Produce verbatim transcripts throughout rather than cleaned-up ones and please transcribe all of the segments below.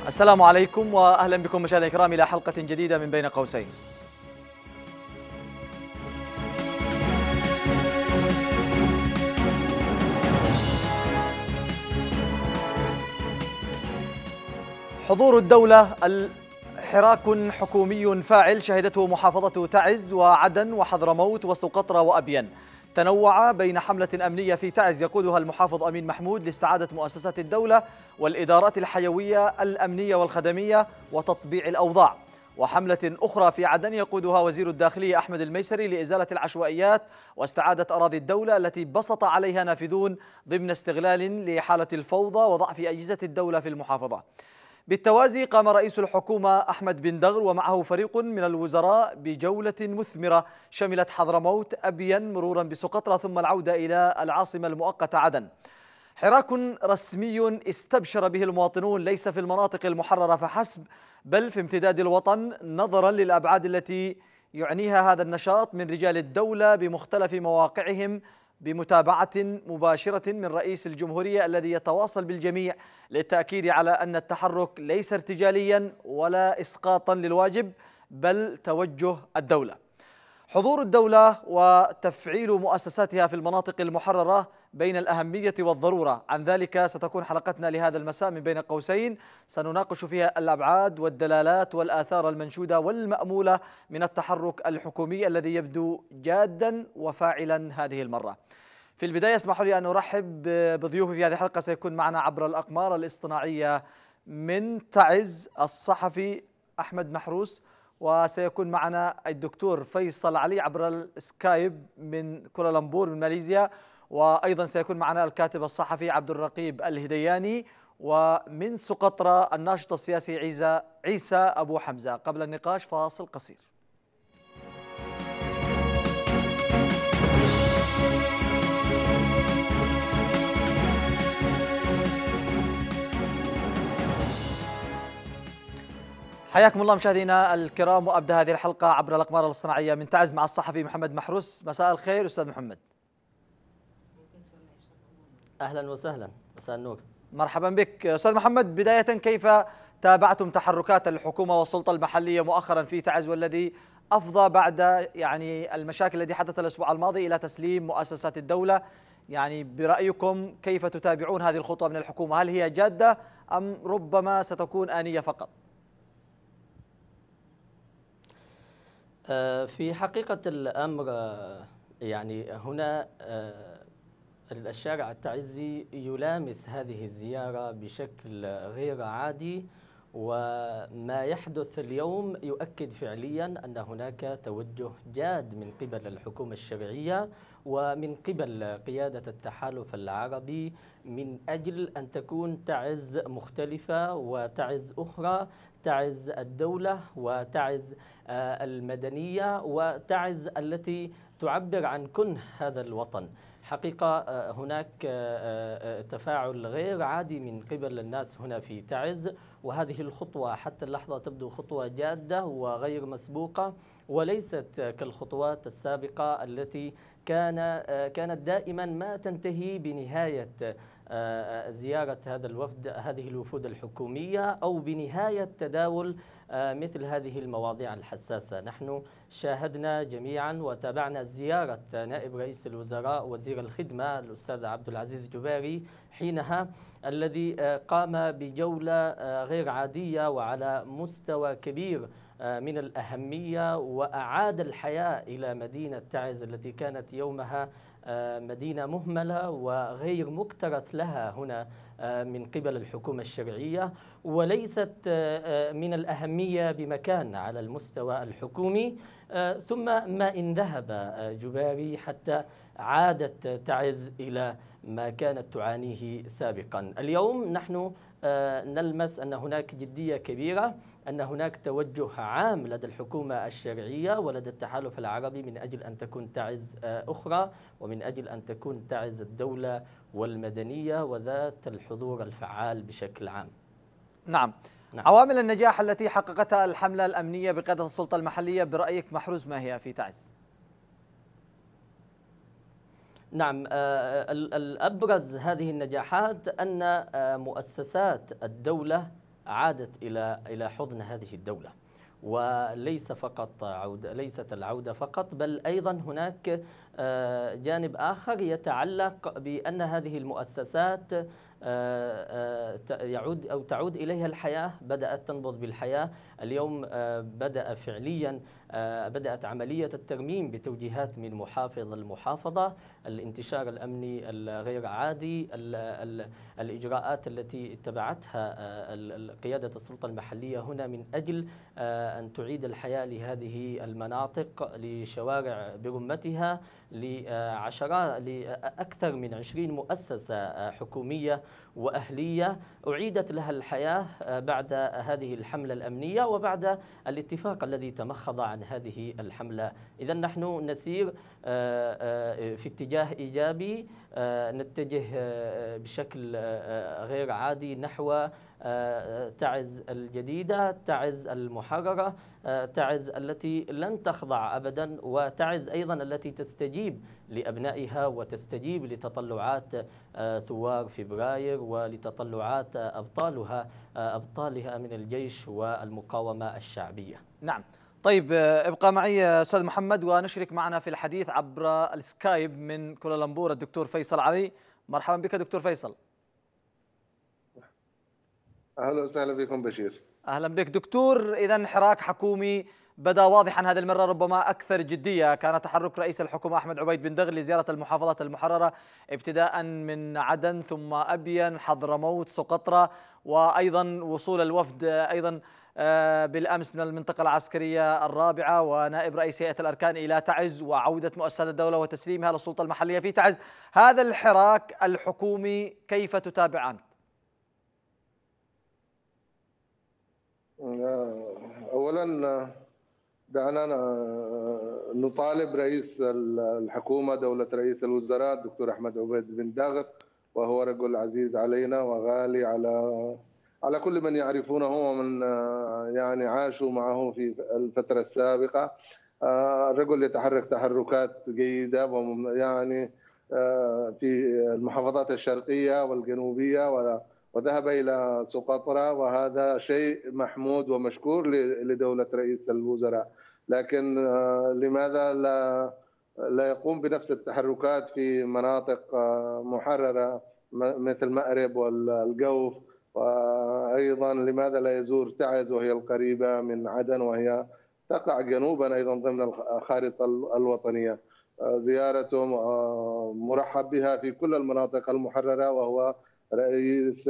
السلام عليكم وأهلا بكم مشاهدينا الكرام إلى حلقة جديدة من بين قوسين. حضور الدولة، حراك حكومي فاعل شهدته محافظة تعز وعدن وحضرموت وسقطرى وأبين، تنوع بين حملة أمنية في تعز يقودها المحافظ أمين محمود لاستعادة مؤسسات الدولة والإدارات الحيوية الأمنية والخدمية وتطبيع الأوضاع، وحملة أخرى في عدن يقودها وزير الداخلية أحمد الميسري لإزالة العشوائيات واستعادة أراضي الدولة التي بسط عليها نافذون ضمن استغلال لحالة الفوضى وضعف أجهزة الدولة في المحافظة. بالتوازي قام رئيس الحكومة أحمد بن دغر ومعه فريق من الوزراء بجولة مثمرة شملت حضرموت أبين مرورا بسقطرى ثم العودة إلى العاصمة المؤقتة عدن. حراك رسمي استبشر به المواطنون ليس في المناطق المحررة فحسب بل في امتداد الوطن، نظرا للأبعاد التي يعنيها هذا النشاط من رجال الدولة بمختلف مواقعهم، بمتابعة مباشرة من رئيس الجمهورية الذي يتواصل بالجميع للتأكيد على أن التحرك ليس ارتجاليا ولا إسقاطا للواجب بل توجه الدولة. حضور الدولة وتفعيل مؤسساتها في المناطق المحررة بين الأهمية والضرورة، عن ذلك ستكون حلقتنا لهذا المساء من بين قوسين، سنناقش فيها الأبعاد والدلالات والآثار المنشودة والمأمولة من التحرك الحكومي الذي يبدو جادا وفاعلا هذه المرة. في البداية اسمحوا لي أن أرحب بضيوفي في هذه الحلقة. سيكون معنا عبر الأقمار الاصطناعية من تعز الصحفي أحمد محروس، وسيكون معنا الدكتور فيصل علي عبر السكايب من كوالالمبور من ماليزيا، وأيضا سيكون معنا الكاتب الصحفي عبد الرقيب الهدياني، ومن سقطرى الناشط السياسي عيسى عيسى أبو حمزة. قبل النقاش فاصل قصير. حياكم الله مشاهدينا الكرام، وأبدأ هذه الحلقة عبر الأقمار الاصطناعية من تعز مع الصحفي محمد محروس. مساء الخير أستاذ محمد. أهلا وسهلا، مساء النور. مرحبا بك أستاذ محمد. بداية، كيف تابعتم تحركات الحكومة والسلطة المحلية مؤخرا في تعز والذي أفضى بعد يعني المشاكل التي حدثت الأسبوع الماضي إلى تسليم مؤسسات الدولة؟ يعني برأيكم كيف تتابعون هذه الخطوة من الحكومة؟ هل هي جادة أم ربما ستكون آنية فقط؟ في حقيقة الأمر يعني هنا الشارع التعزي يلامس هذه الزيارة بشكل غير عادي، وما يحدث اليوم يؤكد فعليا أن هناك توجه جاد من قبل الحكومة الشرعية ومن قبل قيادة التحالف العربي من أجل أن تكون تعز مختلفة وتعز أخرى، تعز الدولة وتعز المدنية وتعز التي تعبر عن كنه هذا الوطن. حقيقة هناك تفاعل غير عادي من قبل الناس هنا في تعز، وهذه الخطوة حتى اللحظة تبدو خطوة جادة وغير مسبوقة، وليست كالخطوات السابقة التي كان كانت دائما ما تنتهي بنهاية زيارة هذا الوفد هذه الوفود الحكومية أو بنهاية تداول مثل هذه المواضيع الحساسة. نحن شاهدنا جميعا وتابعنا زيارة نائب رئيس الوزراء وزير الخدمة الأستاذ عبد العزيز جباري حينها، الذي قام بجولة غير عادية وعلى مستوى كبير من الأهمية، وأعاد الحياة إلى مدينة تعز التي كانت يومها مدينة مهملة وغير مكترث لها هنا من قبل الحكومة الشرعية، وليست من الأهمية بمكان على المستوى الحكومي. ثم ما إن ذهب جباري حتى عادت تعز إلى ما كانت تعانيه سابقا. اليوم نحن نلمس أن هناك جدية كبيرة، أن هناك توجه عام لدى الحكومة الشرعية ولدى التحالف العربي من أجل أن تكون تعز أخرى، ومن أجل أن تكون تعز الدولة والمدنية وذات الحضور الفعال بشكل عام. نعم. نعم. عوامل النجاح التي حققتها الحملة الأمنية بقيادة السلطة المحلية برأيك محروس ما هي في تعز؟ نعم، الأبرز هذه النجاحات أن مؤسسات الدولة عادت إلى إلى حضن هذه الدولة. وليس فقط عودة، ليست العودة فقط، بل أيضا هناك آه، جانب آخر يتعلق بأن هذه المؤسسات آه، آه، يعود أو تعود إليها الحياة، بدأت تنبض بالحياة. اليوم آه، بدأ فعليا آه، بدأت عملية الترميم بتوجيهات من محافظ المحافظة، الانتشار الأمني الغير عادي، ال ال الإجراءات التي اتبعتها آه، قيادة السلطة المحلية هنا من أجل آه، أن تعيد الحياة لهذه المناطق، لشوارع برمتها، لعشرات لأكثر من عشرين مؤسسة حكومية وأهلية أعيدت لها الحياة بعد هذه الحملة الأمنية وبعد الاتفاق الذي تمخض عن هذه الحملة. إذا نحن نسير في اتجاه إيجابي، نتجه بشكل غير عادي نحو تعز الجديدة، تعز المحررة، تعز التي لن تخضع أبدا، وتعز أيضا التي تستجيب لأبنائها وتستجيب لتطلعات ثوار فبراير ولتطلعات أبطالها أبطالها من الجيش والمقاومة الشعبية. نعم. طيب ابقى معي أستاذ محمد، ونشرك معنا في الحديث عبر السكايب من كوالالمبور الدكتور فيصل علي. مرحبا بك دكتور فيصل. اهلا وسهلا بكم بشير. اهلا بك دكتور. اذا حراك حكومي بدا واضحا هذه المره ربما اكثر جديه. كان تحرك رئيس الحكومه احمد عبيد بن دغل لزياره المحافظات المحرره ابتداء من عدن ثم ابين حضرموت سقطرى، وايضا وصول الوفد ايضا بالامس من المنطقه العسكريه الرابعه ونائب رئيس هيئه الاركان الى تعز، وعوده مؤسسات الدوله وتسليمها للسلطه المحليه في تعز. هذا الحراك الحكومي كيف تتابع انت؟ اولا دعنا نطالب رئيس الحكومه دوله رئيس الوزراء الدكتور احمد عبيد بن دغل، وهو رجل عزيز علينا وغالي على على كل من يعرفونه ومن يعني عاشوا معه في الفتره السابقه. الرجل يتحرك تحركات جيده ويعني في المحافظات الشرقيه والجنوبيه، وذهب إلى سقطرى، وهذا شيء محمود ومشكور لدولة رئيس الوزراء. لكن لماذا لا لا يقوم بنفس التحركات في مناطق محررة مثل مأرب والجوف؟ وأيضا لماذا لا يزور تعز وهي القريبة من عدن وهي تقع جنوبا أيضا ضمن الخارطة الوطنية؟ زيارته مرحب بها في كل المناطق المحررة، وهو رئيس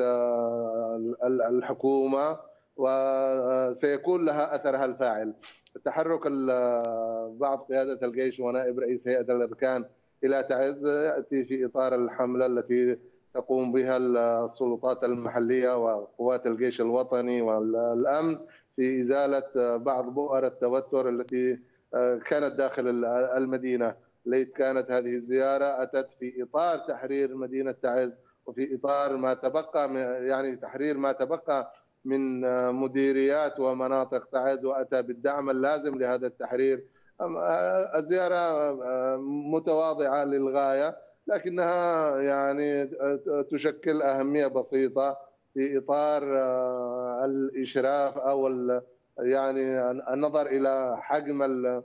الحكومة وسيكون لها أثرها الفاعل. تحرك بعض قيادة الجيش ونائب رئيس هيئة الأركان إلى تعز يأتي في إطار الحملة التي تقوم بها السلطات المحلية وقوات الجيش الوطني والأمن في إزالة بعض بؤر التوتر التي كانت داخل المدينة. ليت كانت هذه الزيارة أتت في إطار تحرير مدينة تعز، وفي إطار ما تبقى يعني تحرير ما تبقى من مديريات ومناطق تعز، وأتى بالدعم اللازم لهذا التحرير. الزيارة متواضعة للغاية، لكنها يعني تشكل أهمية بسيطة في إطار الإشراف أو يعني النظر إلى حجم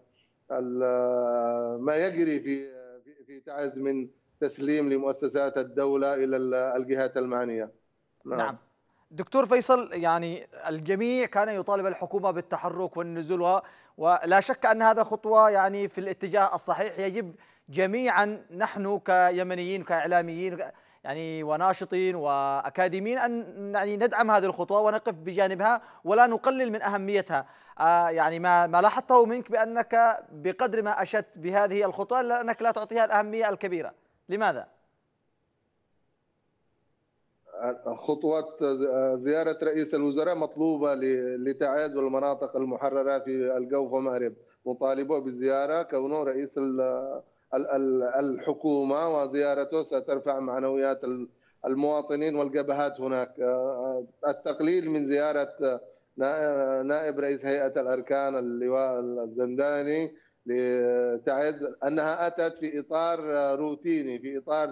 ما يجري في في تعز من تسليم لمؤسسات الدولة إلى الجهات المعنية. نعم. نعم دكتور فيصل، يعني الجميع كان يطالب الحكومة بالتحرك والنزول و... ولا شك أن هذا خطوة يعني في الاتجاه الصحيح. يجب جميعا نحن كيمنيين كإعلاميين يعني وناشطين وأكاديميين أن يعني ندعم هذه الخطوة ونقف بجانبها ولا نقلل من أهميتها. آه يعني ما ما لاحظته منك بأنك بقدر ما أشدت بهذه الخطوة لأنك لا تعطيها الأهمية الكبيرة. لماذا؟ خطوة زيارة رئيس الوزراء مطلوبة لتعز والمناطق المحررة في الجوف ومأرب، مطالبه بالزيارة كونه رئيس الحكومة، وزيارته سترفع معنويات المواطنين والجبهات هناك. التقليل من زيارة نائب رئيس هيئة الأركان اللواء الزنداني لتعز أنها أتت في إطار روتيني، في إطار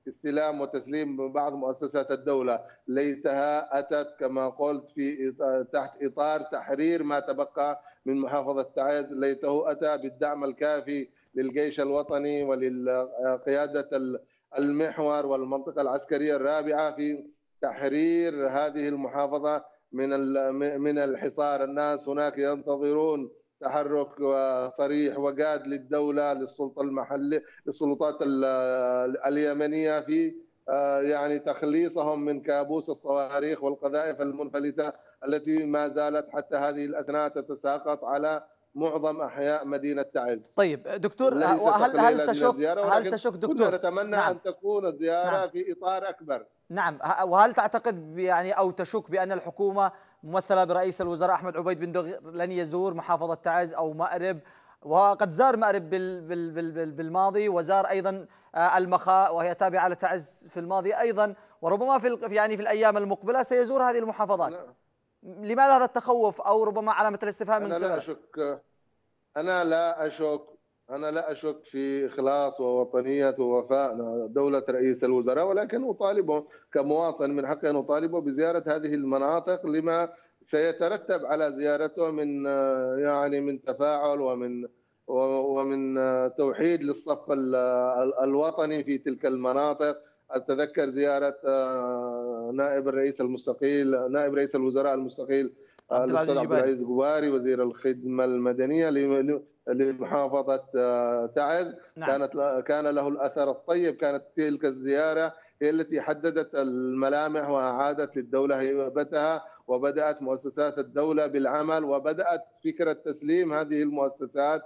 استلام وتسليم بعض مؤسسات الدولة، ليتها أتت كما قلت في تحت إطار تحرير ما تبقى من محافظة تعز، ليته أتى بالدعم الكافي للجيش الوطني وللقيادة المحور والمنطقة العسكرية الرابعة في تحرير هذه المحافظة من من الحصار. الناس هناك ينتظرون تحرك صريح وجاد للدولة، للسلطة المحلية، للسلطات اليمنية في يعني تخليصهم من كابوس الصواريخ والقذائف المنفلتة التي ما زالت حتى هذه الأثناء تتساقط على معظم أحياء مدينة تعز. طيب دكتور، ليس هل هل تقليلا من تشك الزيارة، هل ولكن تشك كنا دكتور؟ نتمنى نعم أن تكون الزيارة نعم في إطار أكبر. نعم، وهل تعتقد يعني أو تشك بأن الحكومة ممثلة برئيس الوزراء أحمد عبيد بن دغ لن يزور محافظة تعز أو مأرب؟ وقد زار مأرب بالماضي، وزار أيضا المخاء وهي تابعة لتعز في الماضي أيضا، وربما في يعني في الأيام المقبلة سيزور هذه المحافظات. أنا لماذا هذا التخوف أو ربما علامة الاستفهام من أنا لا قبلك؟ أشك أنا لا أشك أنا لا أشك في إخلاص ووطنية ووفاء دولة رئيس الوزراء، ولكن أطالبه كمواطن من حقي أن أطالبه بزيارة هذه المناطق لما سيترتب على زيارته من يعني من تفاعل ومن ومن توحيد للصف الوطني في تلك المناطق. أتذكر زيارة نائب الرئيس المستقيل نائب رئيس الوزراء المستقيل عبد الأستاذ العزيز عبد جباري. العزيز جباري وزير الخدمة المدنية لمحافظة تعز. نعم. كانت كان له الأثر الطيب. كانت تلك الزيارة هي التي حددت الملامح وأعادت للدولة هيبتها، وبدأت مؤسسات الدولة بالعمل، وبدأت فكرة تسليم هذه المؤسسات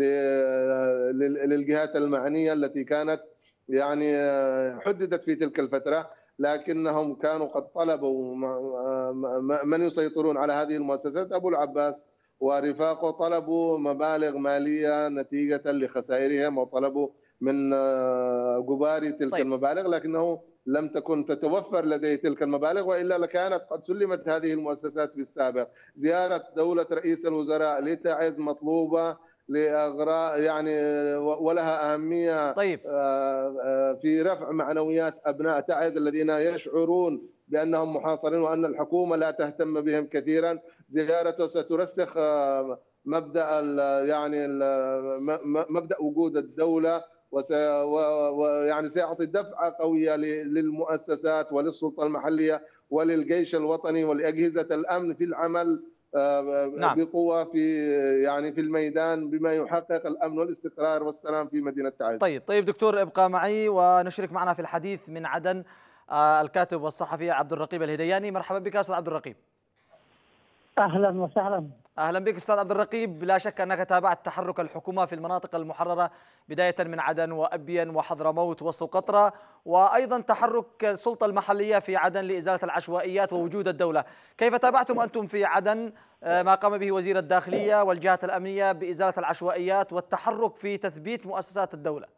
للجهات المعنية التي كانت يعني حددت في تلك الفترة، لكنهم كانوا قد طلبوا من يسيطرون على هذه المؤسسات. أبو العباس ورفاقه طلبوا مبالغ مالية نتيجة لخسائرهم، وطلبوا من جباري تلك طيب. المبالغ، لكنه لم تكن تتوفر لديه تلك المبالغ، وإلا لكانت قد سلمت هذه المؤسسات بالسابق. زيارة دولة رئيس الوزراء لتعز مطلوبة لأغراض يعني ولها أهمية طيب. في رفع معنويات أبناء تعز الذين يشعرون بأنهم محاصرين وأن الحكومة لا تهتم بهم كثيرا. زيارته سترسخ مبدأ يعني مبدأ وجود الدولة، ويعني سيعطي دفعة قوية للمؤسسات وللسلطة المحلية وللجيش الوطني ولأجهزة الأمن في العمل نعم. بقوة في يعني في الميدان بما يحقق الأمن والاستقرار والسلام في مدينة تعز. طيب طيب دكتور، ابقى معي ونشرك معنا في الحديث من عدن الكاتب والصحفي عبد الرقيب الهذياني. مرحبا بك أستاذ عبد الرقيب. أهلا وسهلا. أهلا بك أستاذ عبد الرقيب. لا شك أنك تابعت تحرك الحكومة في المناطق المحررة بداية من عدن وأبين وحضرموت وسقطرى، وأيضا تحرك السلطة المحلية في عدن لإزالة العشوائيات ووجود الدولة. كيف تابعتم أنتم في عدن ما قام به وزير الداخلية والجهات الأمنية بإزالة العشوائيات والتحرك في تثبيت مؤسسات الدولة؟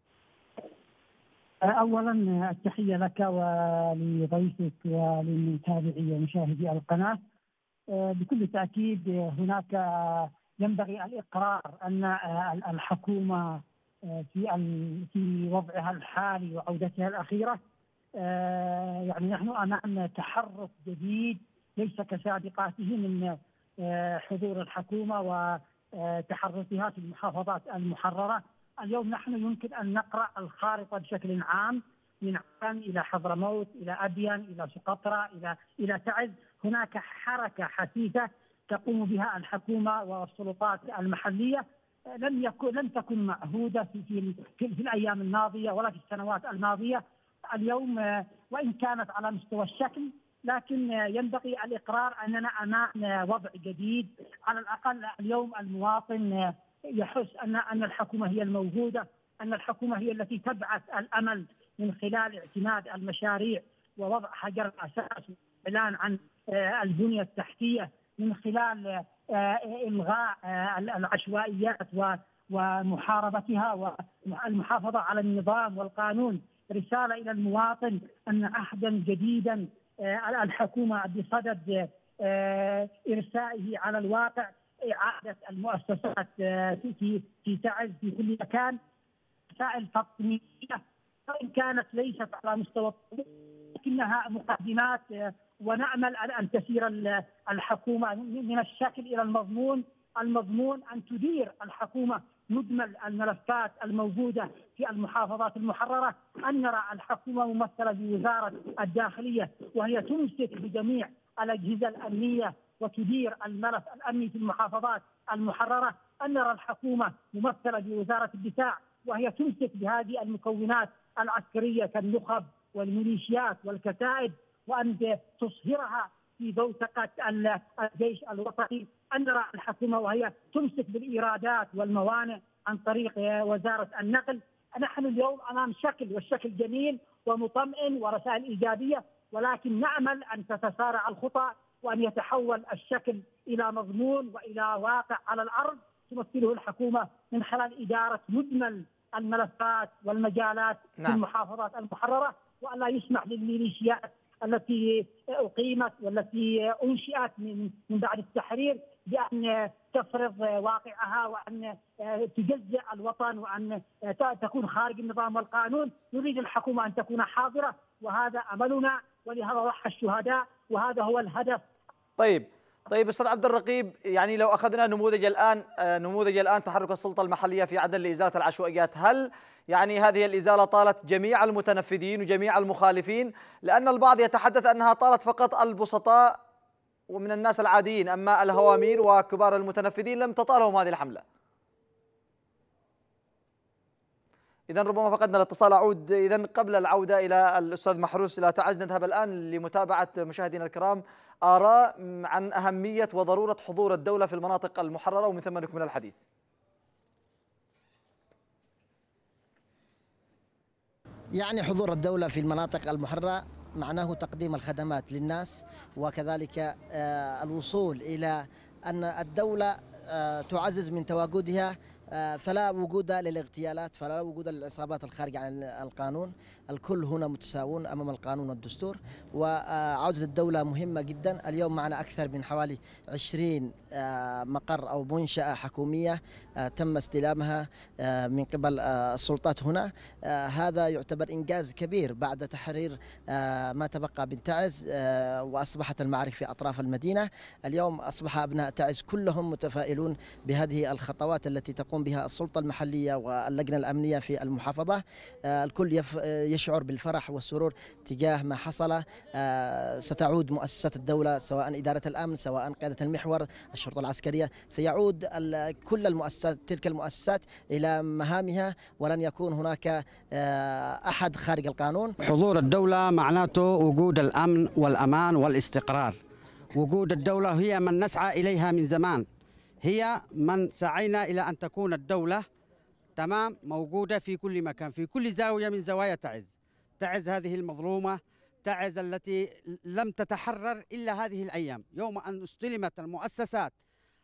أولا التحية لك ولضيفك وللمتابعي ومشاهدي القناة. بكل تأكيد هناك ينبغي الإقرار أن الحكومة في في وضعها الحالي وعودتها الأخيرة يعني نحن أمام تحرك جديد ليس كسابقاته من حضور الحكومة وتحركها في المحافظات المحررة. اليوم نحن يمكن أن نقرأ الخارطة بشكل عام من عدن إلى حضرموت إلى أبين إلى سقطرى إلى إلى تعز. هناك حركة حثيثة تقوم بها الحكومة والسلطات المحلية لم يكن لم تكن معهودة في في, في, في الأيام الماضية ولا في السنوات الماضية. اليوم وإن كانت على مستوى الشكل، لكن ينبغي الإقرار أننا أمام وضع جديد. على الأقل اليوم المواطن يحس أن أن الحكومة هي الموجودة، أن الحكومة هي التي تبعث الأمل من خلال اعتماد المشاريع ووضع حجر الأساس والإعلان عن البنية التحتية، من خلال إلغاء العشوائيات ومحاربتها والمحافظة على النظام والقانون. رسالة إلى المواطن أن عهدا جديدا الحكومة بصدد إرسائه على الواقع، إعادة المؤسسات في في تعز في كل مكان، وسائل تطمينية وإن كانت ليست على مستوى لكنها مقدمات، ونأمل أن تسير الحكومة من الشكل إلى المضمون. المضمون أن تدير الحكومة مجمل الملفات الموجودة في المحافظات المحررة، أن نرى الحكومة ممثلة بوزارة الداخلية وهي تمسك بجميع الأجهزة الأمنية وتدير الملف الأمني في المحافظات المحررة، أن نرى الحكومة ممثلة بوزارة الدفاع وهي تمسك بهذه المكونات العسكرية كالنخب والميليشيات والكتائب، وأن تصهرها في بوتقة الجيش الوطني، أن نرى الحكومة وهي تمسك بالإيرادات والموانئ عن طريق وزارة النقل. نحن اليوم أمام شكل، والشكل جميل ومطمئن ورسائل إيجابية، ولكن نأمل أن تتسارع الخطى وأن يتحول الشكل إلى مضمون وإلى واقع على الأرض تمثله الحكومة من خلال إدارة مجمل الملفات والمجالات نعم. في المحافظات المحررة، وأن لا يسمح للميليشيات التي أقيمت والتي أنشئت من بعد التحرير بأن تفرض واقعها وأن تجزئ الوطن وأن تكون خارج النظام والقانون. نريد الحكومة أن تكون حاضرة، وهذا أملنا، ولهذا ضحى الشهداء، وهذا هو الهدف. طيب طيب استاذ عبد الرقيب، يعني لو اخذنا نموذج الان نموذج الان تحرك السلطه المحليه في عدن لازاله العشوائيات، هل يعني هذه الازاله طالت جميع المتنفذين وجميع المخالفين؟ لان البعض يتحدث انها طالت فقط البسطاء ومن الناس العاديين، اما الهوامير وكبار المتنفذين لم تطالهم هذه الحمله. إذا ربما فقدنا الاتصال. أعود إذا قبل العودة إلى الأستاذ محروس إلى تعز، نذهب الآن لمتابعة مشاهدينا الكرام آراء عن أهمية وضرورة حضور الدولة في المناطق المحررة، ومن ثم نكمل الحديث. يعني حضور الدولة في المناطق المحررة معناه تقديم الخدمات للناس، وكذلك الوصول إلى أن الدولة تعزز من تواجدها، فلا وجود للاغتيالات، فلا وجود للعصابات الخارجة عن القانون. الكل هنا متساوون أمام القانون والدستور، وعودة الدولة مهمة جدا. اليوم معنا أكثر من حوالي عشرين مقر أو منشأة حكومية تم استلامها من قبل السلطات هنا. هذا يعتبر إنجاز كبير بعد تحرير ما تبقى من تعز، وأصبحت المعارك في أطراف المدينة. اليوم أصبح أبناء تعز كلهم متفائلون بهذه الخطوات التي تقوم بها السلطة المحلية واللجنة الأمنية في المحافظة. الكل يشعر بالفرح والسرور تجاه ما حصل. ستعود مؤسسات الدولة، سواء إدارة الأمن، سواء قيادة المحور، الشرطة العسكرية، سيعود كل المؤسسات تلك المؤسسات إلى مهامها، ولن يكون هناك أحد خارج القانون. حضور الدولة معناته وجود الأمن والأمان والاستقرار. وجود الدولة هي من نسعى إليها من زمان، هي من سعينا إلى أن تكون الدولة تمام موجودة في كل مكان، في كل زاوية من زوايا تعز. تعز هذه المظلومة، تعز التي لم تتحرر إلا هذه الأيام، يوم أن استلمت المؤسسات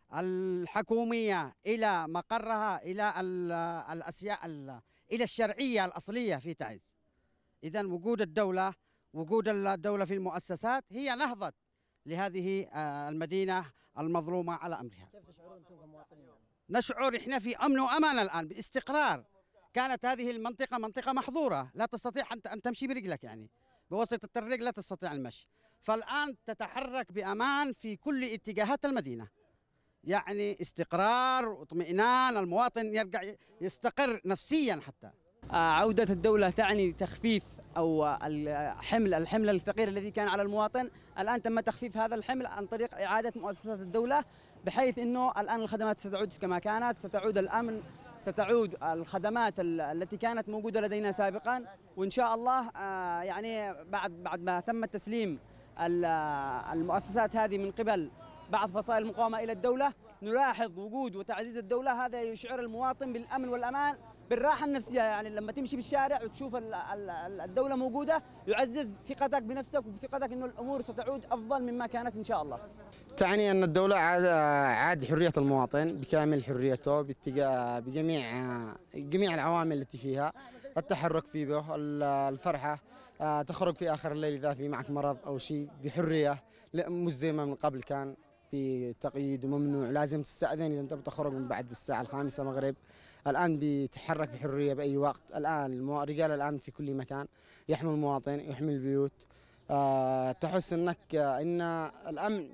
الحكومية إلى مقرها، إلى الأشياء إلى الشرعية الأصلية في تعز. إذن وجود الدولة وجود الدولة في المؤسسات هي نهضة لهذه المدينة المظلومة على أمرها. كيف تشعرون أنتم كمواطنين؟ نشعر إحنا في أمن وأمان الآن باستقرار. كانت هذه المنطقة منطقة محظورة، لا تستطيع أن تمشي برجلك، يعني بواسطة الرجل لا تستطيع المشي. فالآن تتحرك بأمان في كل اتجاهات المدينة، يعني استقرار واطمئنان، المواطن يرجع يستقر نفسيا. حتى عودة الدولة تعني تخفيف أو الحمل الحمل الثقيل الذي كان على المواطن. الآن تم تخفيف هذا الحمل عن طريق إعادة مؤسسات الدولة، بحيث أنه الآن الخدمات ستعود كما كانت، ستعود الأمن، ستعود الخدمات التي كانت موجودة لدينا سابقا. وإن شاء الله يعني بعد بعد ما تم تسليم المؤسسات هذه من قبل بعض فصائل المقاومة إلى الدولة، نلاحظ وجود وتعزيز الدولة. هذا يشعر المواطن بالأمن والأمان، بالراحة النفسية. يعني لما تمشي بالشارع وتشوف الدولة موجودة يعزز ثقتك بنفسك وثقتك إنه الأمور ستعود أفضل مما كانت إن شاء الله. تعني أن الدولة عاد عاد حرية المواطن بكامل حريته باتجاه بجميع جميع العوامل التي فيها، التحرك فيه به، الفرحة، تخرج في آخر الليل إذا في معك مرض أو شيء بحرية، مش زي ما من قبل كان بتقييد وممنوع، لازم تستأذن إذا أنت بتخرج من بعد الساعة الخامسة مغرب. الآن بيتحرك بحرية بأي وقت. الآن رجال الأمن في كل مكان يحمي المواطن، يحمي البيوت. أه تحس أنك أن الأمن.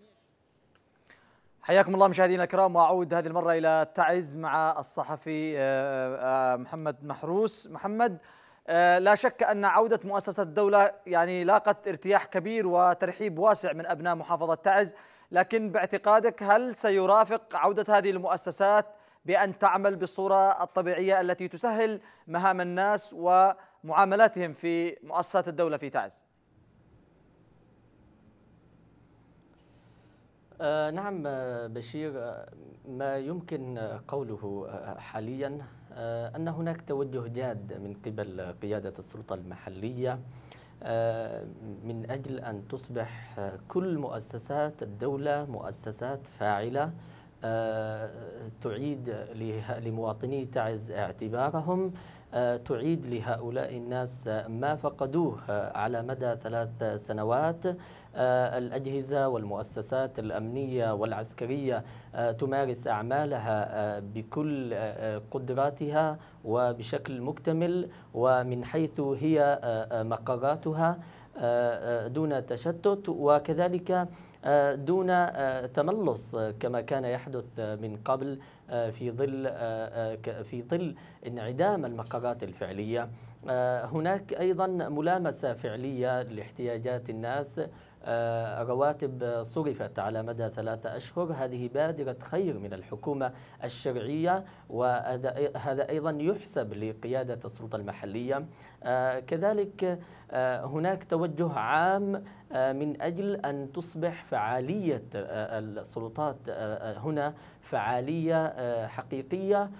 حياكم الله مشاهدينا الكرام، واعود هذه المره الى تعز مع الصحفي محمد محروس. محمد، لا شك ان عوده مؤسسه الدوله يعني لاقت ارتياح كبير وترحيب واسع من ابناء محافظه تعز، لكن باعتقادك هل سيرافق عوده هذه المؤسسات بان تعمل بالصوره الطبيعيه التي تسهل مهام الناس ومعاملاتهم في مؤسسات الدوله في تعز؟ آه نعم بشير، ما يمكن قوله حاليا آه أن هناك توجه جاد من قبل قيادة السلطة المحلية آه من أجل أن تصبح كل مؤسسات الدولة مؤسسات فاعلة آه تعيد لمواطني تعز اعتبارهم، آه تعيد لهؤلاء الناس ما فقدوه على مدى ثلاث سنوات. الأجهزة والمؤسسات الأمنية والعسكرية تمارس أعمالها بكل قدراتها وبشكل مكتمل، ومن حيث هي مقراتها دون تشتت، وكذلك دون تملص كما كان يحدث من قبل في ظل في ظل انعدام المقرات الفعلية. هناك أيضا ملامسة فعلية لاحتياجات الناس. رواتب صرفت على مدى ثلاثة أشهر، هذه بادرة خير من الحكومة الشرعية، وهذا أيضا يحسب لقيادة السلطة المحلية. كذلك هناك توجه عام من أجل أن تصبح فعالية السلطات هنا فعالية حقيقية،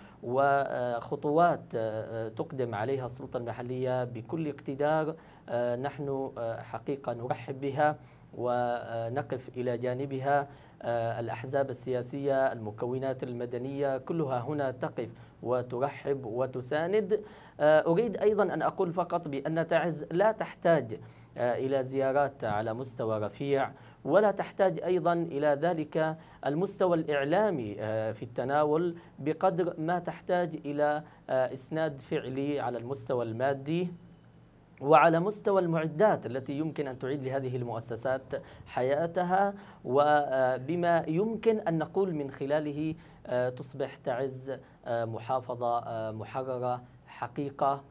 وخطوات تقدم عليها السلطة المحلية بكل اقتدار نحن حقيقة نرحب بها ونقف إلى جانبها. الأحزاب السياسية، المكونات المدنية، كلها هنا تقف وترحب وتساند. أريد أيضا أن أقول فقط بأن تعز لا تحتاج إلى زيارات على مستوى رفيع، ولا تحتاج أيضا إلى ذلك المستوى الإعلامي في التناول بقدر ما تحتاج إلى إسناد فعلي على المستوى المادي وعلى مستوى المعدات التي يمكن أن تعيد لهذه المؤسسات حياتها، وبما يمكن أن نقول من خلاله تصبح تعز محافظة محررة حقيقة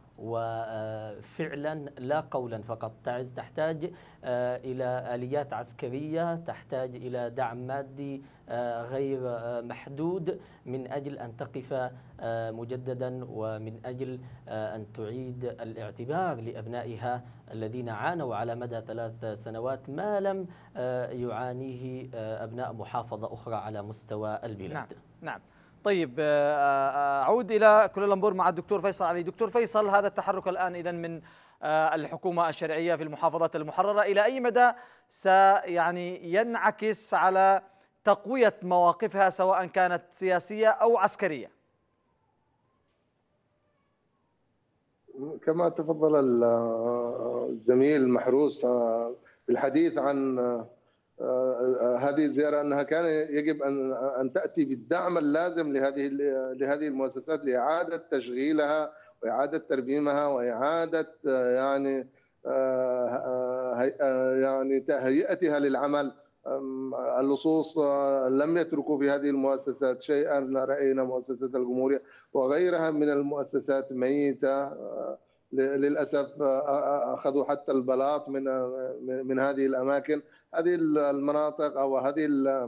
وفعلا لا قولا فقط. تعز تحتاج إلى آليات عسكرية، تحتاج إلى دعم مادي غير محدود من أجل أن تقف مجددا، ومن أجل أن تعيد الاعتبار لأبنائها الذين عانوا على مدى ثلاث سنوات ما لم يعانيه أبناء محافظة أخرى على مستوى البلاد. نعم نعم. طيب، أعود إلى كوالالمبور مع الدكتور فيصل علي. دكتور فيصل، هذا التحرك الآن إذن من الحكومة الشرعية في المحافظات المحررة إلى أي مدى سيعني ينعكس على تقوية مواقفها سواء كانت سياسية أو عسكرية؟ كما تفضل الزميل محروس بالحديث عن هذه الزيارة، أنها كان يجب أن أن تأتي بالدعم اللازم لهذه لهذه المؤسسات لإعادة تشغيلها وإعادة ترميمها وإعادة يعني يعني تهيئتها للعمل. اللصوص لم يتركوا في هذه المؤسسات شيئا، رأينا مؤسسة الجمهورية وغيرها من المؤسسات ميتة للأسف، أخذوا حتى البلاط من من هذه الأماكن. هذه المناطق أو هذه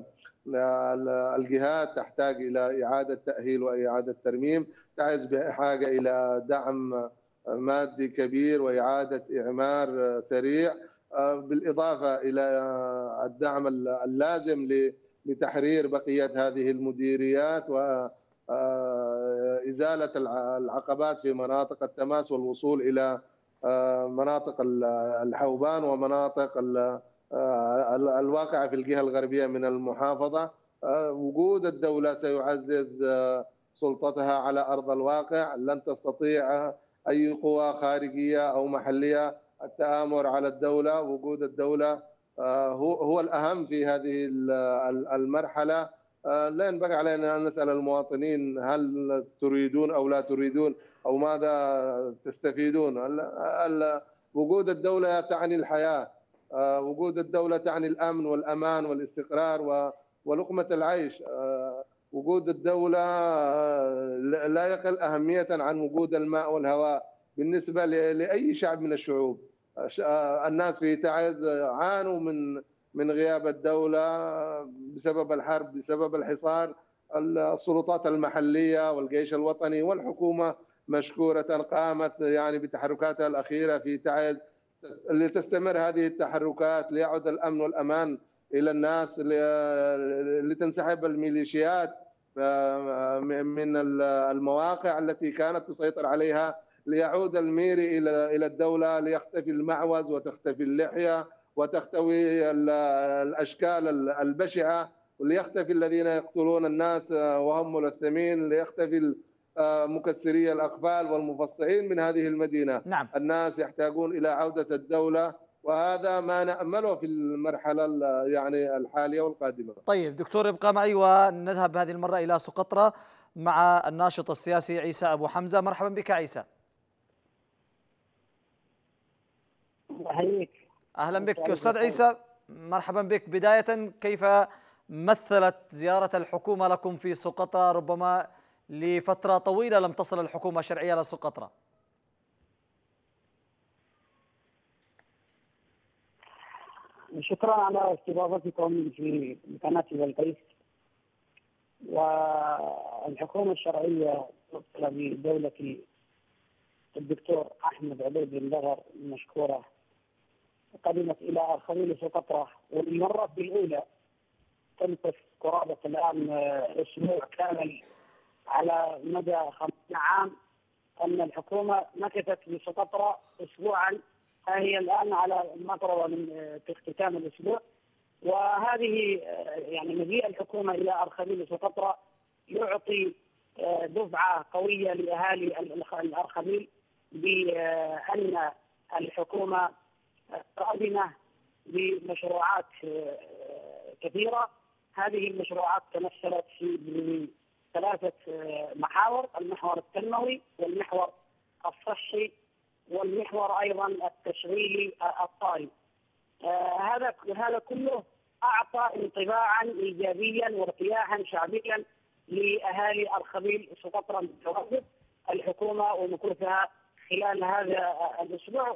الجهات تحتاج إلى إعادة تأهيل وإعادة ترميم، تعز بحاجة إلى دعم مادي كبير وإعادة إعمار سريع، بالإضافة إلى الدعم اللازم لتحرير بقية هذه المديريات وإزالة العقبات في مناطق التماس والوصول إلى مناطق الحوبان ومناطق الواقعة في الجهة الغربية من المحافظة. وجود الدولة سيعزز سلطتها على أرض الواقع، لن تستطيع أي قوى خارجية أو محلية التآمر على الدولة. وجود الدولة هو هو الأهم في هذه المرحلة، لا ينبغي علينا أن نسأل المواطنين هل تريدون أو لا تريدون أو ماذا تستفيدون. وجود الدولة تعني الحياة، وجود الدولة تعني الأمن والأمان والاستقرار ولقمة العيش. وجود الدولة لا يقل أهمية عن وجود الماء والهواء بالنسبة لأي شعب من الشعوب. الناس في تعز عانوا من من غياب الدولة بسبب الحرب، بسبب الحصار. السلطات المحلية والجيش الوطني والحكومة مشكورة قامت يعني بتحركاتها الأخيرة في تعز لتستمر هذه التحركات ليعود الأمن والأمان إلى الناس، لتنسحب الميليشيات من المواقع التي كانت تسيطر عليها، ليعود الميري إلى إلى الدولة، ليختفي المعوز وتختفي اللحية وتختفي الأشكال البشعة، وليختفي الذين يقتلون الناس وهم ملثمين، ليختفي مكسري الأقفال والمفصحين من هذه المدينة. نعم. الناس يحتاجون إلى عودة الدولة، وهذا ما نأمله في المرحلة يعني الحالية والقادمة. طيب دكتور ابقى معي ونذهب هذه المرة إلى سقطرى مع الناشط السياسي عيسى أبو حمزة. مرحبا بك عيسى. أهليك. أهلا بك أستاذ عيسى، مرحبا بك. بداية، كيف مثلت زيارة الحكومة لكم في سقطرى؟ ربما لفترة طويلة لم تصل الحكومة الشرعية لسقطرى. شكرا على استضافتكم في قناة القيس. والحكومة الشرعية ممثلة بدولة الدكتور أحمد عبيد بن دغر مشكورة قدمت إلى أرخبيل سقطرى، والمرة الأولى تمكث قرابة الآن أسبوع كامل على مدى خمسين عام. أن الحكومة مكثت بسقطرى أسبوعا، هي الآن على مقربة من اختتام الأسبوع. وهذه يعني مجيء الحكومة إلى أرخبيل سقطرى يعطي دفعة قوية لأهالي الأرخبيل بأن الحكومة قادمة بمشروعات كثيرة. هذه المشروعات تمثلت في ثلاثة محاور: المحور التنموي، والمحور الصحي، والمحور أيضا التشغيلي الطارئ. هذا هذا كله أعطى انطباعا إيجابيا وارتياحا شعبيا لأهالي أرخبيل سقطرى المتوسط. الحكومة ومكوثها خلال هذا الأسبوع،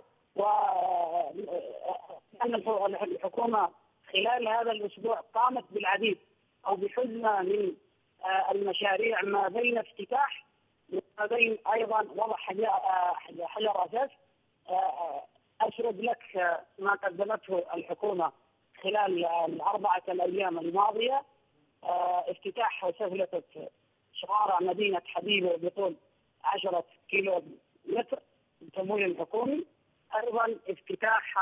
وأن الحكومة خلال هذا الأسبوع قامت بالعديد أو بحزمة من المشاريع، ما بين افتتاح وما بين أيضا وضع حجر أساس. أسرد لك ما قدمته الحكومة خلال الأربعة الأيام الماضية: افتتاح وسهلة شوارع مدينة حبيبة بطول عشرة كيلو متر بتمويل حكومي. أيضا افتتاح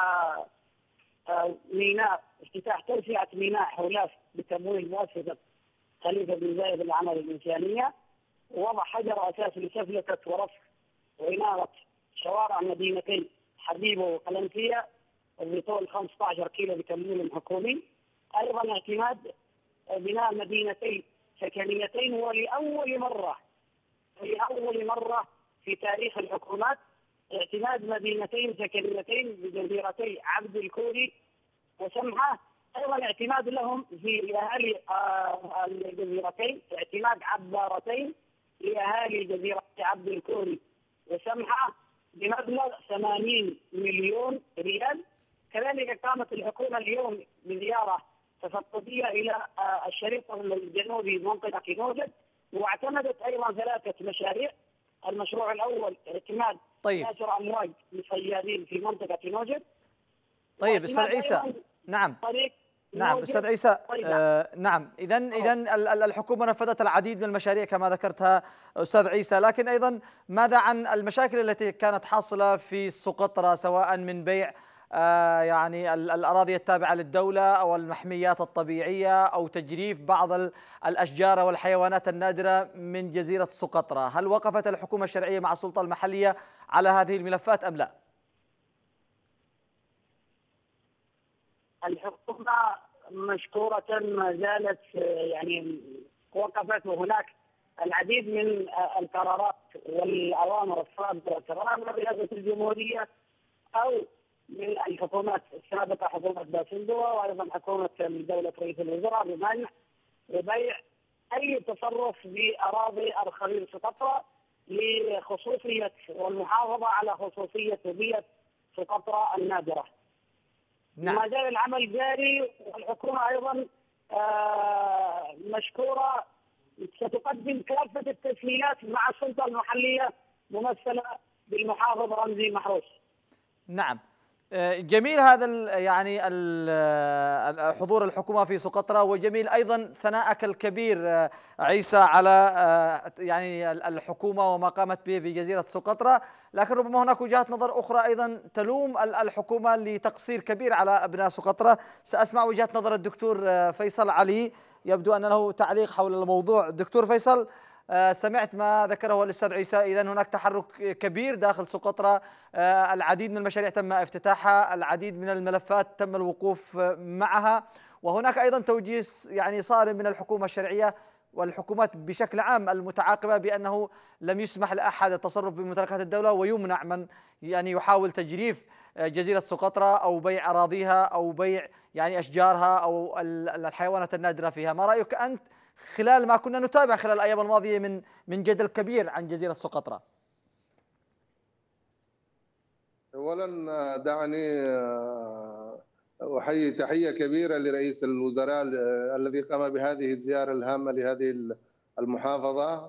ميناء افتتاح توسعة ميناء حولاف بتمويل مؤسسة خليفة بن زايد للأعمال الإنسانية. ووضع حجر أساس لسفلة ورفع وإنارة شوارع مدينتين حبيبة وقلنسية بطول خمسة عشر كيلو بتمويل حكومي. أيضا اعتماد بناء مدينتين سكنيتين، ولأول مرة لأول مرة في تاريخ الحكومات اعتماد مدينتين سكنيتين بجزيرتي عبد الكوري وسمحة. أيضا اعتماد لهم في لأهالي الجزيرتين، اعتماد عبارتين لأهالي جزيرة عبد الكوري وسمحة بمبلغ ثمانين مليون ريال. كذلك قامت الحكومة اليوم بزيارة تفقدية إلى الشريط الجنوبي منطقة نوجد، واعتمدت أيضا ثلاثة مشاريع. المشروع الأول اعتماد طيب. كسر أمواج للصيادين في منطقة نوجد. طيب أستاذ عيسى. نعم طريق نعم أستاذ عيسى. آه نعم إذا إذا الحكومة نفذت العديد من المشاريع كما ذكرتها أستاذ عيسى، لكن أيضا ماذا عن المشاكل التي كانت حاصلة في سقطرى، سواء من بيع آه يعني الأراضي التابعة للدولة أو المحميات الطبيعية أو تجريف بعض الأشجار والحيوانات النادرة من جزيرة سقطرى؟ هل وقفت الحكومة الشرعية مع السلطة المحلية على هذه الملفات أم لا؟ الحكومة مشكورة ما زالت يعني وقفت، وهناك العديد من القرارات والأوامر الصادرة سواء من رئاسة الجمهورية أو من الحكومات السابقة، حكومة باسلدوة وأيضا حكومة دولة رئيس الوزراء، بمنع وبيع أي تصرف بأراضي الخليل سقطرى لخصوصية والمحافظة على خصوصية هوية سقطرى النادرة. نعم. ما زال العمل جاري، والحكومة أيضا آه مشكورة ستقدم كافة التسهيلات مع السلطة المحلية ممثلة بالمحافظ رمزي محروس. نعم، جميل هذا يعني حضور الحكومة في سقطرى، وجميل أيضا ثناءك الكبير عيسى على يعني الحكومة وما قامت به بجزيرة سقطرى، لكن ربما هناك وجهات نظر أخرى أيضا تلوم الحكومة لتقصير كبير على أبناء سقطرى. سأسمع وجهة نظر الدكتور فيصل علي، يبدو أن له تعليق حول الموضوع. دكتور فيصل، سمعت ما ذكره الأستاذ عيسى، إذن هناك تحرك كبير داخل سقطرى، العديد من المشاريع تم افتتاحها، العديد من الملفات تم الوقوف معها، وهناك أيضا توجيه يعني صارم من الحكومة الشرعية والحكومات بشكل عام المتعاقبة بأنه لم يسمح لأحد التصرف بممتلكات الدولة، ويمنع من يعني يحاول تجريف جزيرة سقطرى أو بيع أراضيها أو بيع يعني أشجارها أو الحيوانات النادرة فيها. ما رأيك أنت خلال ما كنا نتابع خلال الأيام الماضية من من جدل كبير عن جزيرة سقطرى؟ أولا دعني أحيي تحية كبيرة لرئيس الوزراء الذي قام بهذه الزيارة الهامة لهذه المحافظة.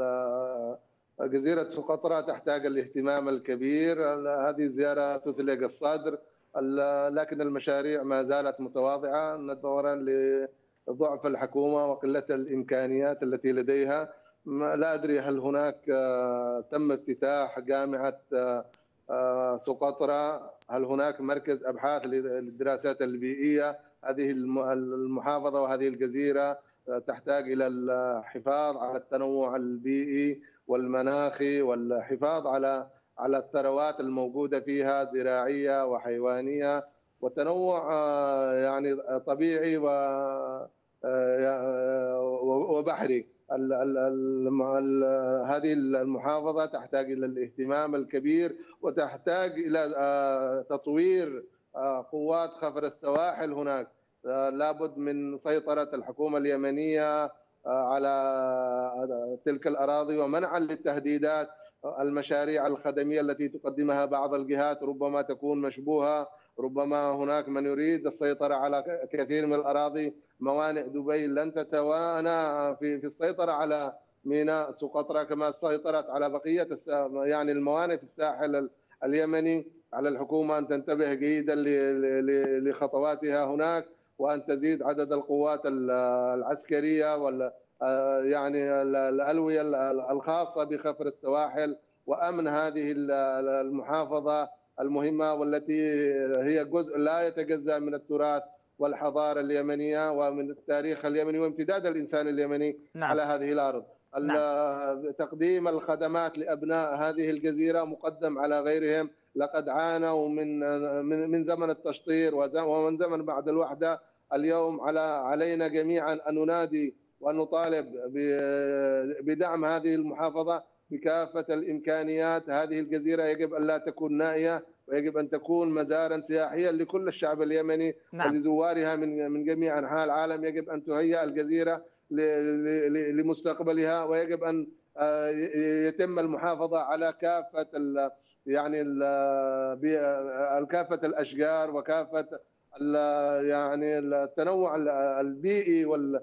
جزيرة سقطرى تحتاج الاهتمام الكبير، هذه الزيارة تثلج الصدر، لكن المشاريع ما زالت متواضعة نظرا لضعف الحكومة وقلة الإمكانيات التي لديها. لا أدري هل هناك تم افتتاح جامعة سقطرى، هل هناك مركز أبحاث للدراسات البيئية؟ هذه المحافظة وهذه الجزيرة تحتاج إلى الحفاظ على التنوع البيئي والمناخي والحفاظ على على الثروات الموجودة فيها زراعية وحيوانية وتنوع يعني طبيعي وبحري. ال ال ال هذه المحافظة تحتاج إلى الاهتمام الكبير، وتحتاج إلى تطوير قوات خفر السواحل. هناك لابد من سيطرة الحكومة اليمنية على تلك الأراضي ومنعا للتهديدات. المشاريع الخدمية التي تقدمها بعض الجهات ربما تكون مشبوهة، ربما هناك من يريد السيطرة على كثير من الأراضي. موانئ دبي لن تتوانى في في السيطرة على ميناء سقطرى كما سيطرت على بقية يعني الموانئ في الساحل اليمني. على الحكومة أن تنتبه جيدا لخطواتها هناك، وأن تزيد عدد القوات العسكرية وال يعني الألوية الخاصة بخفر السواحل وأمن هذه المحافظة المهمة، والتي هي جزء لا يتجزأ من التراث والحضارة اليمنية ومن التاريخ اليمني وامتداد الإنسان اليمني. نعم. على هذه الأرض. نعم. تقديم الخدمات لأبناء هذه الجزيرة مقدم على غيرهم. لقد عانوا من من من زمن التشطير ومن زمن بعد الوحدة. اليوم على علينا جميعا أن ننادي وأن نطالب بدعم هذه المحافظة بكافة الإمكانيات. هذه الجزيرة يجب أن لا تكون نائية، ويجب أن تكون مزارا سياحيا لكل الشعب اليمني. نعم. ولزوارها من من جميع أنحاء العالم. يجب أن تهيأ الجزيرة لمستقبلها، ويجب أن يتم المحافظة على كافة ال يعني ال كافة الأشجار وكافة ال يعني التنوع البيئي وال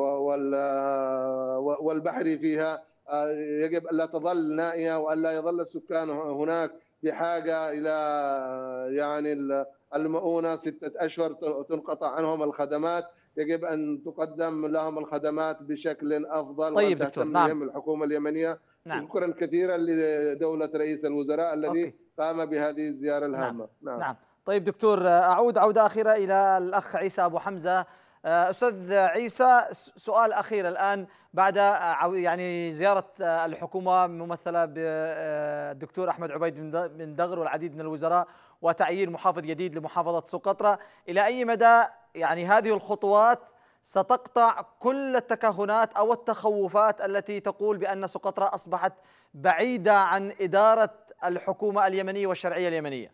والبحري فيها. يجب أن لا تظل نائية، وأن لا يظل السكان هناك بحاجة إلى يعني المؤونة. ستة أشهر تنقطع عنهم الخدمات، يجب أن تقدم لهم الخدمات بشكل أفضل. طيب وأن تهتم بهم. نعم. الحكومة اليمنية. نعم. شكرا كثيرا لدولة رئيس الوزراء الذي أوكي. قام بهذه الزيارة الهامة. نعم. نعم. نعم. طيب دكتور، أعود عودة أخيرة إلى الأخ عيسى أبو حمزة. أستاذ عيسى، سؤال أخير الآن بعد يعني زيارة الحكومة ممثلة بالدكتور أحمد عبيد بن دغر والعديد من الوزراء وتعيين محافظ جديد لمحافظة سقطرى، إلى أي مدى يعني هذه الخطوات ستقطع كل التكهنات أو التخوفات التي تقول بأن سقطرى أصبحت بعيدة عن إدارة الحكومة اليمنية والشرعية اليمنية؟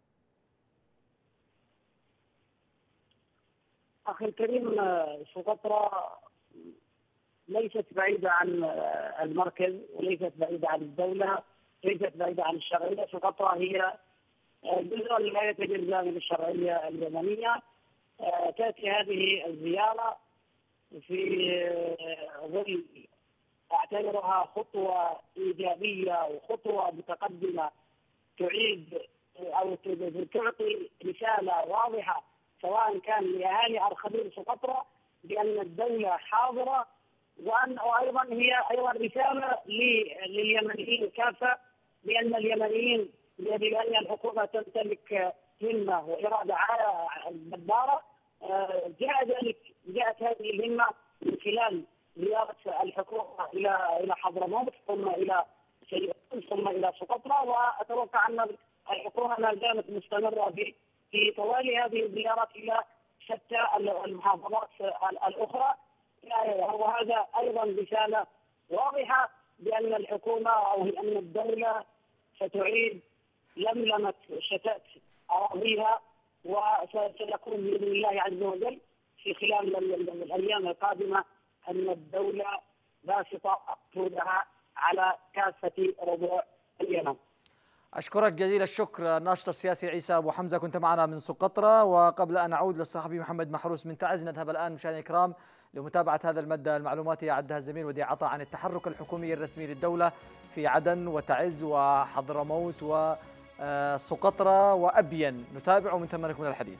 أخي الكريم، سقطرى ليست بعيدة عن المركز وليست بعيدة عن الدولة، ليست بعيدة عن الشرعية. سقطرى هي جزء لا يتجزأ من الشرعية اليمنية. تأتي هذه الزيارة في ظل أعتبرها خطوة إيجابية وخطوة متقدمة تعيد أو تعطي رسالة واضحة سواء كان لأهالي أرخبيل سقطرى بأن الدولة حاضرة، وأن وأيضا هي أيضا رسالة لليمنيين كافة بأن اليمنيين يجب أن الحكومة تمتلك همة وإرادة جبارة. جاء ذلك جاءت هذه الهمة من خلال زيارة الحكومة إلى إلى حضرموت ثم إلى سيئون ثم إلى سقطرى، وأتوقع أن الحكومة ما زالت مستمرة في في توالي هذه الزيارات إلى شتى المحافظات الأخرى. وهذا أيضا رسالة واضحة بأن الحكومة أو بأن الدولة ستعيد لملمة شتات أراضيها، وسيكون بإذن الله عز وجل في خلال الأيام القادمة أن الدولة باسطة طولها على كافة ربوع اليمن. أشكرك جزيل الشكر الناشط السياسي عيسى أبو حمزة، كنت معنا من سقطرى. وقبل أن أعود للصحفي محمد محروس من تعز، نذهب الآن مشاهدينا الكرام لمتابعة هذا المادة المعلوماتي أعدها الزميل وديع عطا عن التحرك الحكومي الرسمي للدولة في عدن وتعز وحضرموت وسقطرى وأبين. نتابع ومن ثم نكمل الحديث.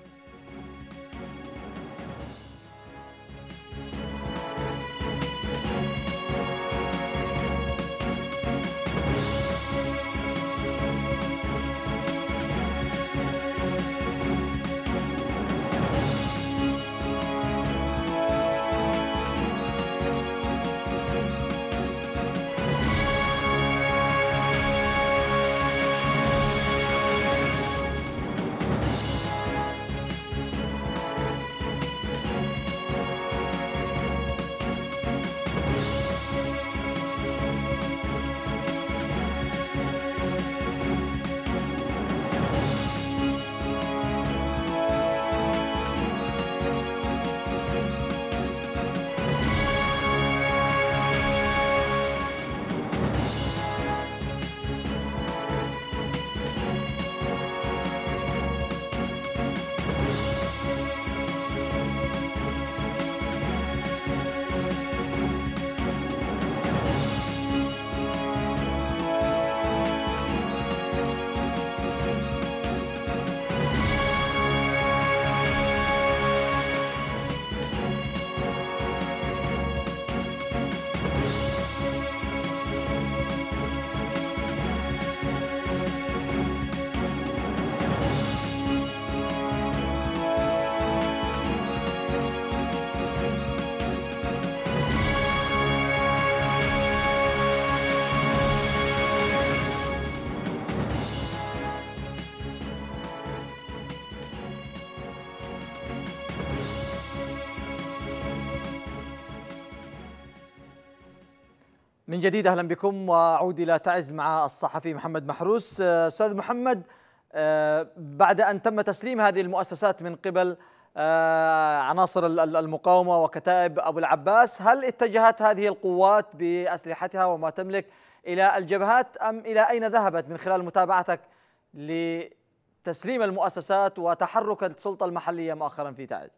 من جديد أهلا بكم، وأعود إلى تعز مع الصحفي محمد محروس. أستاذ محمد، بعد أن تم تسليم هذه المؤسسات من قبل عناصر المقاومة وكتائب أبو العباس، هل اتجهت هذه القوات بأسلحتها وما تملك إلى الجبهات أم إلى أين ذهبت من خلال متابعتك لتسليم المؤسسات وتحرك السلطة المحلية مؤخرا في تعز؟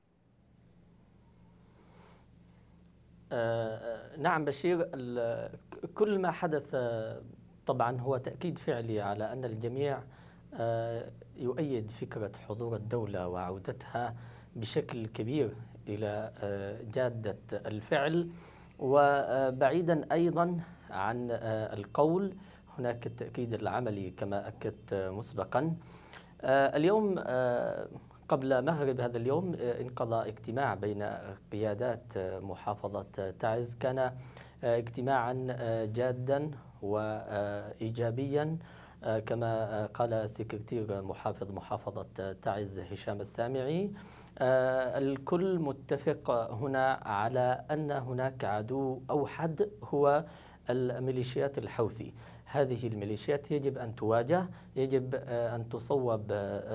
آه نعم بشير، كل ما حدث طبعا هو تأكيد فعلي على أن الجميع آه يؤيد فكرة حضور الدولة وعودتها بشكل كبير إلى آه جادة الفعل، وبعيدا أيضا عن آه القول، هناك التأكيد العملي كما أكدت مسبقا. آه اليوم آه قبل مغرب هذا اليوم انقضى اجتماع بين قيادات محافظة تعز، كان اجتماعا جادا وإيجابيا كما قال سكرتير محافظ محافظة تعز هشام السامعي. الكل متفق هنا على أن هناك عدو أوحد هو الميليشيات الحوثي. هذه الميليشيات يجب أن تواجه، يجب أن تصوب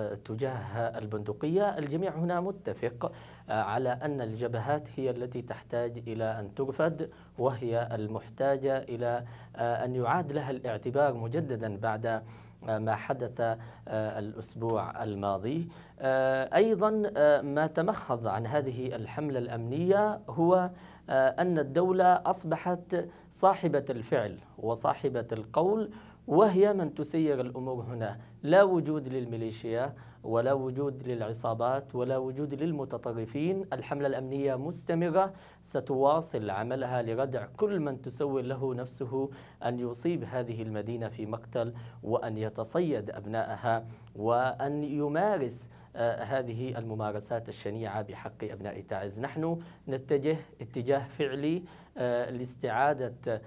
تجاه البندقية. الجميع هنا متفق على أن الجبهات هي التي تحتاج إلى أن ترفد، وهي المحتاجة إلى أن يعاد لها الاعتبار مجددا بعد ما حدث الأسبوع الماضي. أيضا ما تمخض عن هذه الحملة الأمنية هو أن الدولة أصبحت صاحبة الفعل وصاحبة القول، وهي من تسير الأمور هنا. لا وجود للميليشيا ولا وجود للعصابات ولا وجود للمتطرفين. الحملة الأمنية مستمرة، ستواصل عملها لردع كل من تسول له نفسه أن يصيب هذه المدينة في مقتل، وأن يتصيد أبنائها، وأن يمارس آه هذه الممارسات الشنيعة بحق أبناء تعز. نحن نتجه اتجاه فعلي آه لاستعادة آه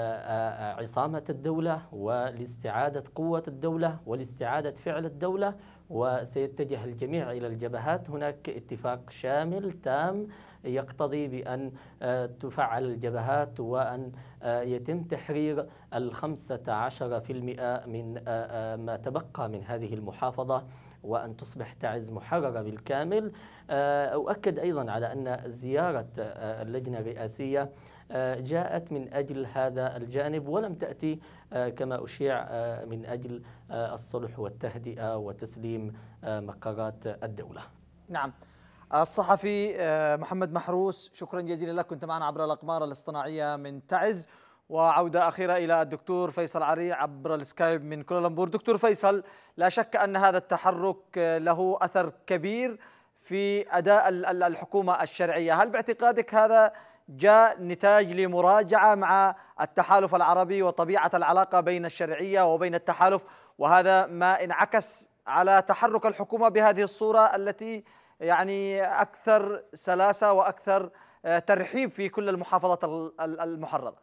آه عصامة الدولة، ولاستعادة قوة الدولة، ولاستعادة فعل الدولة، وسيتجه الجميع إلى الجبهات. هناك اتفاق شامل تام يقتضي بأن تفعل الجبهات، وأن يتم تحرير الخمسة عشر في المئة من ما تبقى من هذه المحافظة، وأن تصبح تعز محررة بالكامل. أؤكد أيضا على أن زيارة اللجنة الرئاسية جاءت من أجل هذا الجانب، ولم تأتي كما أشيع من أجل الصلح والتهدئة وتسليم مقرات الدولة. نعم. الصحفي محمد محروس، شكرا جزيلا لك، كنت معنا عبر الأقمار الاصطناعية من تعز. وعودة أخيرة إلى الدكتور فيصل عري عبر السكايب من كوالالمبور. دكتور فيصل، لا شك أن هذا التحرك له أثر كبير في أداء الحكومة الشرعية. هل باعتقادك هذا جاء نتاج لمراجعة مع التحالف العربي وطبيعة العلاقة بين الشرعية وبين التحالف، وهذا ما انعكس على تحرك الحكومة بهذه الصورة التي يعني أكثر سلاسة وأكثر ترحيب في كل المحافظات المحررة؟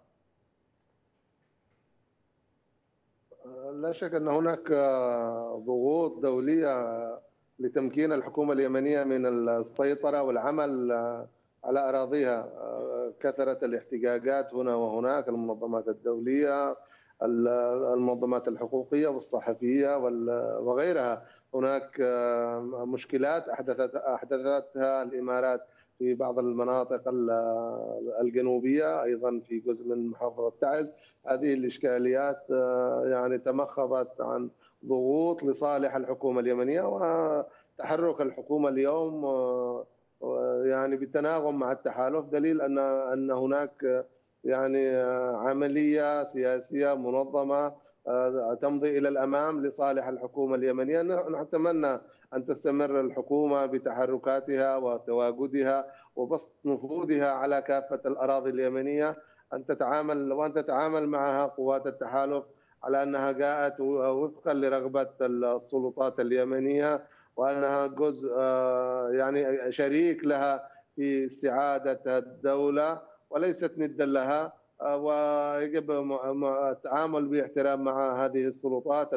لا شك أن هناك ضغوط دولية لتمكين الحكومة اليمنية من السيطرة والعمل على أراضيها. كثرت الاحتجاجات هنا وهناك، المنظمات الدولية، المنظمات الحقوقية والصحفية وغيرها. هناك مشكلات أحدثت أحدثتها الإمارات في بعض المناطق الجنوبية، أيضا في جزء من محافظة تعز. هذه الإشكاليات يعني تمخضت عن ضغوط لصالح الحكومة اليمنية، وتحرك الحكومة اليوم يعني بالتناغم مع التحالف دليل أن أن هناك يعني عملية سياسية منظمة تمضي إلى الأمام لصالح الحكومة اليمنية. نتمنى أن تستمر الحكومة بتحركاتها وتواجدها وبسط نفوذها على كافة الأراضي اليمنية، أن تتعامل وأن تتعامل معها قوات التحالف على أنها جاءت وفقا لرغبة السلطات اليمنية، وأنها جزء يعني شريك لها في استعادة الدولة وليست ندا لها. ويجب التعامل باحترام مع هذه السلطات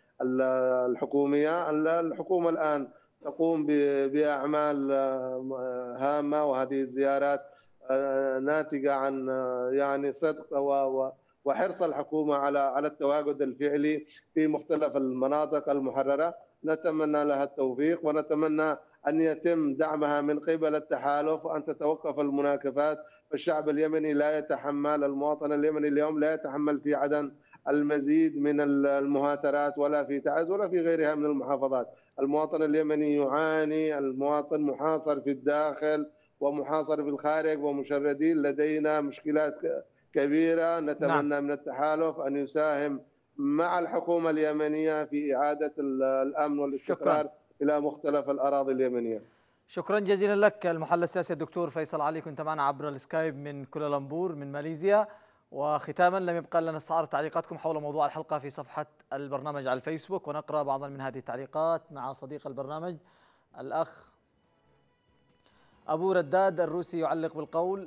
الحكومية. الحكومة الآن تقوم بأعمال هامة، وهذه الزيارات ناتجة عن يعني صدق وحرص الحكومة على على التواجد الفعلي في مختلف المناطق المحررة. نتمنى لها التوفيق، ونتمنى أن يتم دعمها من قبل التحالف، وأن تتوقف المناكفات. فالشعب اليمني لا يتحمل، المواطن اليمني اليوم لا يتحمل في عدن المزيد من المهاترات، ولا في تعز ولا في غيرها من المحافظات. المواطن اليمني يعاني، المواطن محاصر في الداخل ومحاصر في الخارج ومشردين. لدينا مشكلات كبيرة. نتمنى نعم. من التحالف أن يساهم مع الحكومة اليمنية في إعادة الأمن والاستقرار شكرا. إلى مختلف الأراضي اليمنية. شكرا جزيلا لك المحلل السياسي الدكتور فيصل علي، كنت معنا عبر السكايب من كوالالمبور من ماليزيا. وختاما لم يبقى إلا نستعرض تعليقاتكم حول موضوع الحلقة في صفحة البرنامج على الفيسبوك، ونقرأ بعضا من هذه التعليقات مع صديق البرنامج الأخ أبو رداد الروسي يعلق بالقول: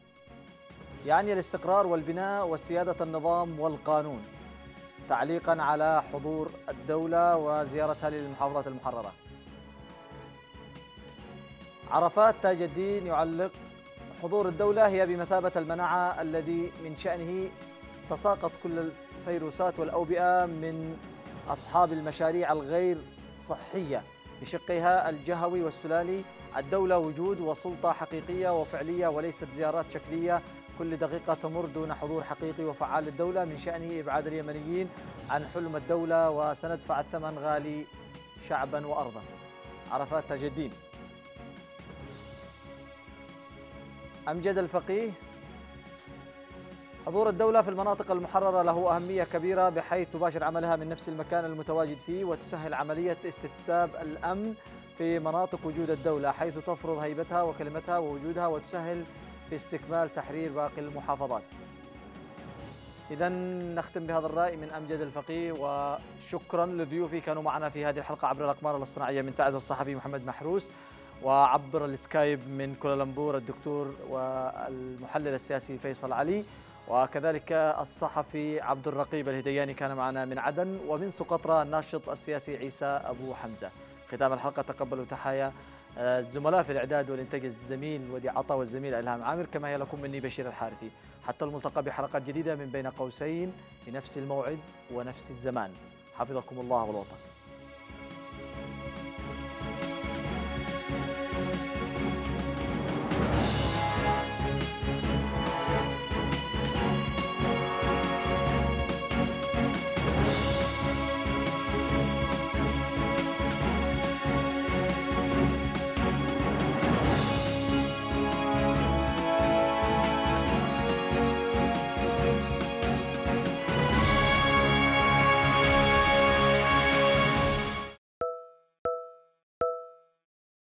يعني الاستقرار والبناء وسيادة النظام والقانون، تعليقا على حضور الدولة وزيارتها للمحافظات المحررة. عرفات تاج الدين يعلق: حضور الدولة هي بمثابة المناعة الذي من شأنه تساقط كل الفيروسات والأوبئة من أصحاب المشاريع الغير صحية بشقها الجهوي والسلالي. الدولة وجود وسلطة حقيقية وفعلية وليست زيارات شكلية. كل دقيقة تمر دون حضور حقيقي وفعال للدولة من شأنه إبعاد اليمنيين عن حلم الدولة، وسندفع الثمن غالي شعبا وأرضا. عرفات تاج الدين. أمجد الفقيه: حضور الدولة في المناطق المحررة له أهمية كبيرة بحيث تباشر عملها من نفس المكان المتواجد فيه وتسهل عملية استتباب الأمن في مناطق وجود الدولة، حيث تفرض هيبتها وكلمتها ووجودها وتسهل في استكمال تحرير باقي المحافظات. إذا نختم بهذا الرأي من أمجد الفقيه، وشكرا لضيوفي كانوا معنا في هذه الحلقة عبر الأقمار الاصطناعية. من تعز الصحفي محمد محروس، وعبر السكايب من كوالالمبور الدكتور والمحلل السياسي فيصل علي، وكذلك الصحفي عبد الرقيب الهدياني كان معنا من عدن، ومن سقطرى الناشط السياسي عيسى أبو حمزة. ختام الحلقة تقبلوا تحايا الزملاء في الإعداد والإنتاج الزميل ودي عطا والزميل إلهام عامر، كما هي لكم مني بشير الحارثي. حتى الملتقى بحلقات جديدة من بين قوسين في نفس الموعد ونفس الزمان. حفظكم الله والوطن.